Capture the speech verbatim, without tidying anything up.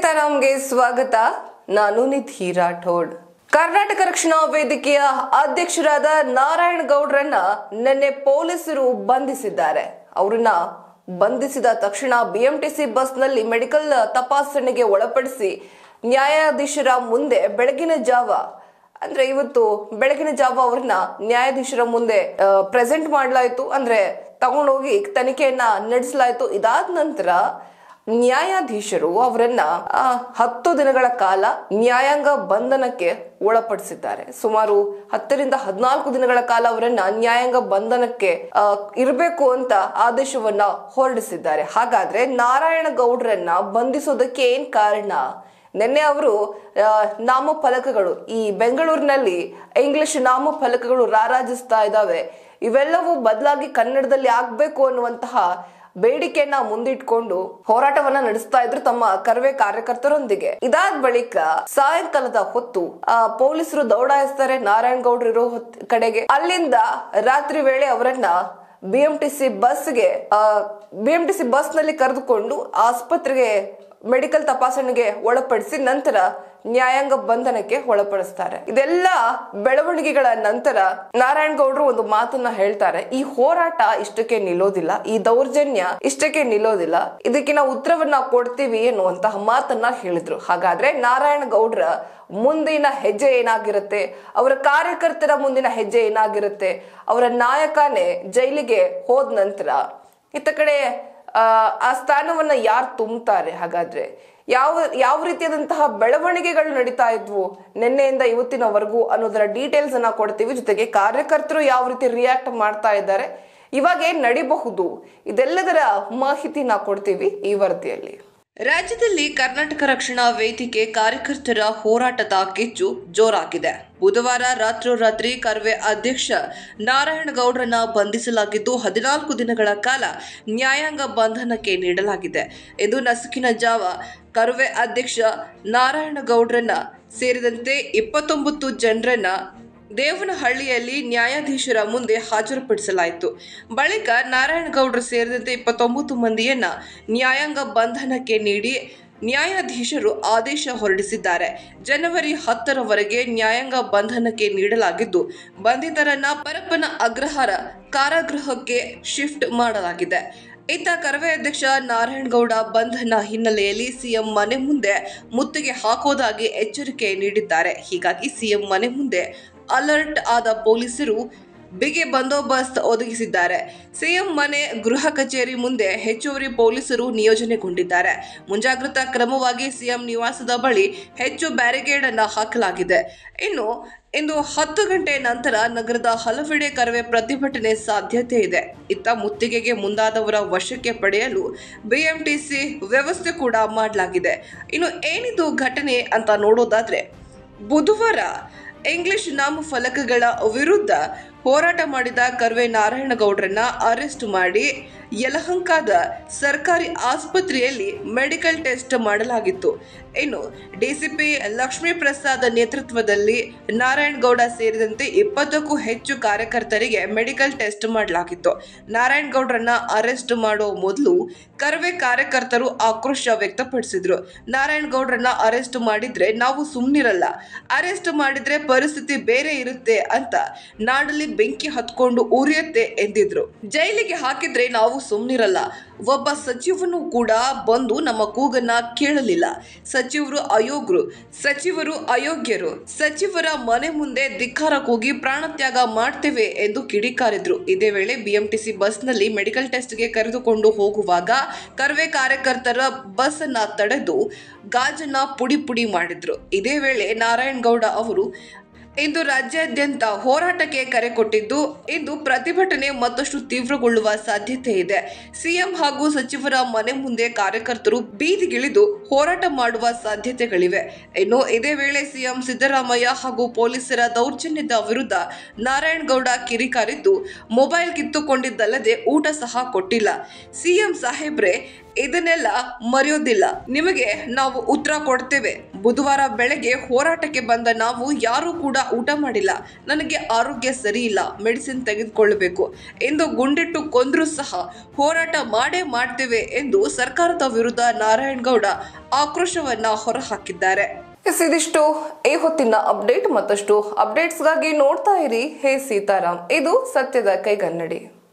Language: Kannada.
ತರಂಗೆ ಸ್ವಾಗತ. ನಾನು ನಿಧಿ ರಾಠೋಡ್. ಕರ್ನಾಟಕ ರಕ್ಷಣಾ ವೇದಿಕೆಯ ಅಧ್ಯಕ್ಷರಾದ ನಾರಾಯಣ ಗೌಡ್ರನ್ನ ನಿನ್ನೆ ಪೊಲೀಸರು ಬಂಧಿಸಿದ್ದಾರೆ. ಅವರನ್ನ ಬಂಧಿಸಿದ ತಕ್ಷಣ ಬಿಎಂಟಿಸಿ ಬಸ್ ನಲ್ಲಿ ಮೆಡಿಕಲ್ ತಪಾಸಣೆಗೆ ಒಳಪಡಿಸಿ ನ್ಯಾಯಾಧೀಶರ ಮುಂದೆ ಬೆಳಗಿನ ಜಾವ ಅಂದ್ರೆ ಇವತ್ತು ಬೆಳಗಿನ ಜಾವ ಅವ್ರನ್ನ ನ್ಯಾಯಾಧೀಶರ ಮುಂದೆ ಪ್ರೆಸೆಂಟ್ ಮಾಡಲಾಯಿತು. ಅಂದ್ರೆ ತಗೊಂಡೋಗಿ ತನಿಖೆಯನ್ನ ನಡೆಸಲಾಯಿತು. ಇದಾದ ನಂತರ ನ್ಯಾಯಾಧೀಶರು ಅವರನ್ನ ಹತ್ತು ದಿನಗಳ ಕಾಲ ನ್ಯಾಯಾಂಗ ಬಂಧನಕ್ಕೆ ಒಳಪಡಿಸಿದ್ದಾರೆ. ಸುಮಾರು ಹತ್ತರಿಂದ ಹದಿನಾಲ್ಕು ದಿನಗಳ ಕಾಲ ಅವರನ್ನ ನ್ಯಾಯಾಂಗ ಬಂಧನಕ್ಕೆ ಇರಬೇಕು ಅಂತ ಆದೇಶವನ್ನ ಹೊರಡಿಸಿದ್ದಾರೆ. ಹಾಗಾದ್ರೆ ನಾರಾಯಣ ಗೌಡ್ರನ್ನ ಬಂಧಿಸೋದಕ್ಕೆ ಏನ್ ಕಾರಣ? ನಿನ್ನೆ ಅವರು ನಾಮಫಲಕಗಳು ಈ ಬೆಂಗಳೂರಿನಲ್ಲಿ ಇಂಗ್ಲಿಷ್ ನಾಮಫಲಕಗಳು ರಾರಾಜಿಸ್ತಾ ಇದ್ದಾವೆ. ಇವೆಲ್ಲವೂ ಬದಲಾಗಿ ಕನ್ನಡದಲ್ಲಿ ಆಗ್ಬೇಕು ಅನ್ನುವಂತಹ ಬೇಡಿಕೆಯನ್ನ ಮುಂದಿಟ್ಕೊಂಡು ಹೋರಾಟವನ್ನ ನಡೆಸ್ತಾ ಇದ್ರು ತಮ್ಮ ಕರವೇ ಕಾರ್ಯಕರ್ತರೊಂದಿಗೆ. ಇದಾದ ಬಳಿಕ ಸಾಯಂಕಾಲದ ಹೊತ್ತು ಆ ಪೊಲೀಸರು ದೌಡಾಯಿಸ್ತಾರೆ ನಾರಾಯಣ ಗೌಡ್ರು ಇರೋ ಕಡೆಗೆ. ಅಲ್ಲಿಂದ ರಾತ್ರಿ ವೇಳೆ ಅವರನ್ನ ಬಿಎಂಟಿಸಿ ಬಸ್ಗೆ ಬಿಎಂಟಿಸಿ ಬಸ್ ನಲ್ಲಿ ಕರೆದುಕೊಂಡು ಆಸ್ಪತ್ರೆಗೆ ಮೆಡಿಕಲ್ ತಪಾಸಣೆಗೆ ಒಳಪಡಿಸಿ ನಂತರ ನ್ಯಾಯಾಂಗ ಬಂಧನಕ್ಕೆ ಒಳಪಡಿಸ್ತಾರೆ. ಇದೆಲ್ಲ ಬೆಳವಣಿಗೆಗಳ ನಂತರ ನಾರಾಯಣ ಗೌಡ್ರು ಒಂದು ಮಾತನ್ನ ಹೇಳ್ತಾರೆ. ಈ ಹೋರಾಟ ಇಷ್ಟಕ್ಕೆ ನಿಲ್ಲೋದಿಲ್ಲ, ಈ ದೌರ್ಜನ್ಯ ಇಷ್ಟಕ್ಕೆ ನಿಲ್ಲೋದಿಲ್ಲ, ಇದಕ್ಕೆ ನಾವು ಉತ್ತರವನ್ನ ಕೊಡ್ತೀವಿ ಎನ್ನುವಂತಹ ಮಾತನ್ನ ಹೇಳಿದ್ರು. ಹಾಗಾದ್ರೆ ನಾರಾಯಣ ಗೌಡ್ರ ಮುಂದಿನ ಹೆಜ್ಜೆ ಏನಾಗಿರುತ್ತೆ, ಅವರ ಕಾರ್ಯಕರ್ತರ ಮುಂದಿನ ಹೆಜ್ಜೆ ಏನಾಗಿರುತ್ತೆ? ಅವರ ನಾಯಕನೇ ಜೈಲಿಗೆ ಹೋದ ನಂತರ ಇತ್ತ ಕಡೆ ಆ ಸ್ಥಾನವನ್ನ ಯಾರು ತುಂಬುತ್ತಾರೆ? ಹಾಗಾದ್ರೆ ಯಾವ ಯಾವ ರೀತಿಯಾದಂತಹ ಬೆಳವಣಿಗೆಗಳು ನಡೀತಾ ಇದ್ವು ನಿನ್ನೆಯಿಂದ ಇವತ್ತಿನವರೆಗೂ ಅನ್ನೋದರ ಡೀಟೇಲ್ಸ್ ಅನ್ನ ಕೊಡ್ತೀವಿ. ಜೊತೆಗೆ ಕಾರ್ಯಕರ್ತರು ಯಾವ ರೀತಿ ರಿಯಾಕ್ಟ್ ಮಾಡ್ತಾ ಇದ್ದಾರೆ, ಇವಾಗ ಏನ್ ನಡಿಬಹುದು, ಇದೆಲ್ಲದರ ಮಾಹಿತಿನ ಕೊಡ್ತೀವಿ ಈ ವರದಿಯಲ್ಲಿ. ರಾಜ್ಯದಲ್ಲಿ ಕರ್ನಾಟಕ ರಕ್ಷಣಾ ವೇದಿಕೆ ಕಾರ್ಯಕರ್ತರ ಹೋರಾಟದ ಕಿಚ್ಚು ಜೋರಾಗಿದೆ. ಬುಧವಾರ ರಾತ್ರೋರಾತ್ರಿ ಕರವೇ ಅಧ್ಯಕ್ಷ ನಾರಾಯಣ ಗೌಡ್ರನ್ನ ಬಂಧಿಸಲಾಗಿದ್ದು ಹದಿನಾಲ್ಕು ದಿನಗಳ ಕಾಲ ನ್ಯಾಯಾಂಗ ಬಂಧನಕ್ಕೆ ನೀಡಲಾಗಿದೆ ಎಂದು ನಸುಕಿನ ಜಾವ ಕರವೇ ಅಧ್ಯಕ್ಷ ನಾರಾಯಣ ಗೌಡ್ರನ್ನ ಸೇರಿದಂತೆ ಇಪ್ಪತ್ತೊಂಬತ್ತು ಜನರನ್ನ ದೇವನಹಳ್ಳಿಯಲ್ಲಿ ನ್ಯಾಯಾಧೀಶರ ಮುಂದೆ ಹಾಜರುಪಡಿಸಲಾಯಿತು. ಬಳಿಕ ನಾರಾಯಣ ಗೌಡ್ರು ಸೇರಿದಂತೆ ಇಪ್ಪತ್ತೊಂಬತ್ತು ಮಂದಿಯನ್ನ ನ್ಯಾಯಾಂಗ ಬಂಧನಕ್ಕೆ ನೀಡಿ ನ್ಯಾಯಾಧೀಶರು ಆದೇಶ ಹೊರಡಿಸಿದ್ದಾರೆ. ಜನವರಿ ಹತ್ತರವರೆಗೆ ನ್ಯಾಯಾಂಗ ಬಂಧನಕ್ಕೆ ನೀಡಲಾಗಿದ್ದು ಬಂಧಿತರನ್ನ ಪರಪ್ಪನ ಅಗ್ರಹಾರ ಕಾರಾಗೃಹಕ್ಕೆ ಶಿಫ್ಟ್ ಮಾಡಲಾಗಿದೆ. ಇತ್ತ ಕರವೇ ಅಧ್ಯಕ್ಷ ನಾರಾಯಣಗೌಡ ಬಂಧನ ಹಿನ್ನೆಲೆಯಲ್ಲಿ ಸಿಎಂ ಮನೆ ಮುಂದೆ ಮುತ್ತಿಗೆ ಹಾಕೋದಾಗಿ ಎಚ್ಚರಿಕೆ ನೀಡಿದ್ದಾರೆ. ಹೀಗಾಗಿ ಸಿಎಂ ಮನೆ ಮುಂದೆ ಅಲರ್ಟ್ ಆದ ಪೊಲೀಸರು ಬಿಗಿ ಬಂದೋಬಸ್ತ್ ಒದಗಿಸಿದ್ದಾರೆ. ಸಿಎಂ ಮನೆ ಗೃಹ ಕಚೇರಿ ಮುಂದೆ ಹೆಚ್ಚುವರಿ ಪೊಲೀಸರು ನಿಯೋಜನೆಗೊಂಡಿದ್ದಾರೆ. ಮುಂಜಾಗ್ರತಾ ಕ್ರಮವಾಗಿ ಸಿಎಂ ನಿವಾಸದ ಬಳಿ ಹೆಚ್ಚು ಬ್ಯಾರಿಕೇಡ್ ಅನ್ನ ಹಾಕಲಾಗಿದೆ. ಇನ್ನು ಇಂದು ಹತ್ತು ಗಂಟೆ ನಂತರ ನಗರದ ಹಲವೆಡೆ ಕರವೇ ಪ್ರತಿಭಟನೆ ಸಾಧ್ಯತೆ ಇದೆ. ಇತ್ತ ಮುತ್ತಿಗೆಗೆ ಮುಂದಾದವರ ವಶಕ್ಕೆ ಪಡೆಯಲು ಬಿಎಂಟಿಸಿ ವ್ಯವಸ್ಥೆ ಕೂಡ ಮಾಡಲಾಗಿದೆ. ಇನ್ನು ಏನಿದು ಘಟನೆ ಅಂತ ನೋಡೋದಾದ್ರೆ, ಬುಧವಾರ ಇಂಗ್ಲಿಷ್ ನಾಮಫಲಕಗಳ ವಿರುದ್ಧ ಹೋರಾಟ ಮಾಡಿದ ಕರವೇ ನಾರಾಯಣಗೌಡ್ರನ್ನ ಅರೆಸ್ಟ್ ಮಾಡಿ ಯಲಹಂಕದ ಸರ್ಕಾರಿ ಆಸ್ಪತ್ರೆಯಲ್ಲಿ ಮೆಡಿಕಲ್ ಟೆಸ್ಟ್ ಮಾಡಲಾಗಿತ್ತು. ಇನ್ನು ಡಿಸಿಪಿ ಲಕ್ಷ್ಮೀ ಪ್ರಸಾದ್ ನೇತೃತ್ವದಲ್ಲಿ ನಾರಾಯಣಗೌಡ ಸೇರಿದಂತೆ ಇಪ್ಪತ್ತಕ್ಕೂ ಹೆಚ್ಚು ಕಾರ್ಯಕರ್ತರಿಗೆ ಮೆಡಿಕಲ್ ಟೆಸ್ಟ್ ಮಾಡಲಾಗಿತ್ತು. ನಾರಾಯಣಗೌಡ್ರನ್ನ ಅರೆಸ್ಟ್ ಮಾಡೋ ಮೊದಲು ಕರವೇ ಕಾರ್ಯಕರ್ತರು ಆಕ್ರೋಶ ವ್ಯಕ್ತಪಡಿಸಿದ್ರು. ನಾರಾಯಣಗೌಡ್ರನ್ನ ಅರೆಸ್ಟ್ ಮಾಡಿದ್ರೆ ನಾವು ಸುಮ್ನಿರಲ್ಲ, ಅರೆಸ್ಟ್ ಮಾಡಿದ್ರೆ ಪರಿಸ್ಥಿತಿ ಬೇರೆ ಇರುತ್ತೆ ಅಂತ ನಾಡಲ್ಲಿ ಬೆಂಕಿ ಹತ್ಕೊಂಡು ಉರಿಯುತ್ತೆ ಎಂದಿದ್ರು. ಜೈಲಿಗೆ ಹಾಕಿದ್ರೆ ನಾವು ಸುಮ್ನಿರಲ್ಲ, ಒಬ್ಬ ಸಚಿವನು ಕೂಡ ಬಂದು ನಮ್ಮ ಕೂಗನ್ನ ಕೇಳಲಿಲ್ಲ, ಸಚಿವರು ಅಯೋಗ್ಯರು ಸಚಿವರು ಅಯೋಗ್ಯರು ಸಚಿವರ ಮನೆ ಮುಂದೆ ಧಿಕ್ಕಾರ ಕೂಗಿ ಪ್ರಾಣತ್ಯಾಗ ಮಾಡ್ತೇವೆ ಎಂದು ಕಿಡಿಕಾರಿದ್ರು. ಇದೇ ವೇಳೆ ಬಿಎಂಟಿಸಿ ಬಸ್ ನಲ್ಲಿ ಮೆಡಿಕಲ್ ಟೆಸ್ಟ್ಗೆ ಕರೆದುಕೊಂಡು ಹೋಗುವಾಗ ಕರವೇ ಕಾರ್ಯಕರ್ತರ ಬಸ್ ಅನ್ನ ತಡೆದು ಗಾಜನ್ನ ಪುಡಿ ಪುಡಿ ಮಾಡಿದ್ರು. ಇದೇ ವೇಳೆ ನಾರಾಯಣಗೌಡ ಅವರು ಇಂದು ರಾಜ್ಯಾದ್ಯಂತ ಹೋರಾಟಕ್ಕೆ ಕರೆ ಕೊಟ್ಟಿದ್ದು, ಇಂದು ಪ್ರತಿಭಟನೆ ಮತ್ತಷ್ಟು ತೀವ್ರಗೊಳ್ಳುವ ಸಾಧ್ಯತೆ ಇದೆ. ಸಿಎಂ ಹಾಗೂ ಸಚಿವರ ಮನೆ ಮುಂದೆ ಕಾರ್ಯಕರ್ತರು ಬೀದಿಗಿಳಿದು ಹೋರಾಟ ಮಾಡುವ ಸಾಧ್ಯತೆಗಳಿವೆ. ಇನ್ನು ಇದೇ ವೇಳೆ ಸಿಎಂ ಸಿದ್ದರಾಮಯ್ಯ ಹಾಗೂ ಪೊಲೀಸರ ದೌರ್ಜನ್ಯದ ವಿರುದ್ಧ ನಾರಾಯಣಗೌಡ ಕಿರಿಕಾರಿದ್ದು, ಮೊಬೈಲ್ ಕಿತ್ತುಕೊಂಡಿದ್ದಲ್ಲದೆ ಊಟ ಸಹ ಕೊಟ್ಟಿಲ್ಲ. ಸಿಎಂ ಸಾಹೇಬ್ರೆ, ಇದನ್ನೆಲ್ಲ ಮರೆಯೋದಿಲ್ಲ. ನಿಮಗೆ ನಾವು ಉತ್ತರ ಕೊಡ್ತೇವೆ. ಬುಧವಾರ ಬೆಳಗ್ಗೆ ಹೋರಾಟಕ್ಕೆ ಬಂದ ನಾವು ಯಾರೂ ಕೂಡ ಊಟ ಮಾಡಿಲ್ಲ. ನನಗೆ ಆರೋಗ್ಯ ಸರಿ ಇಲ್ಲ, ಮೆಡಿಸಿನ್ ತೆಗೆದುಕೊಳ್ಳಬೇಕು ಎಂದು ಗುಂಡಿಟ್ಟು ಕೊಂದ್ರೂ ಸಹ ಹೋರಾಟ ಮಾಡೇ ಮಾಡ್ತೇವೆ ಎಂದು ಸರ್ಕಾರದ ವಿರುದ್ಧ ನಾರಾಯಣಗೌಡ ಆಕ್ರೋಶವನ್ನ ಹೊರಹಾಕಿದ್ದಾರೆ. ಇದಿಷ್ಟು ಈ ಹೊತ್ತಿನ ಅಪ್ಡೇಟ್. ಮತ್ತಷ್ಟು ಅಪ್ಡೇಟ್ಸ್ಗಾಗಿ ನೋಡ್ತಾ ಇರಿ ಹೇ ಸೀತಾರಾಮ್. ಇದು ಸತ್ಯದ ಕೈಗನ್ನಡಿ.